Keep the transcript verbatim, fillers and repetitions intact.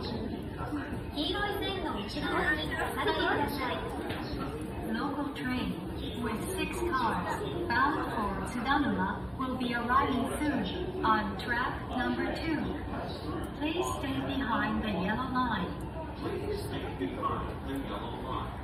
黄色い線の内側にお下がりください。Local train with six cars bound for Tsudanuma will be arriving soon on track number two. Please stay behind the yellow line. Please stay behind the yellow line.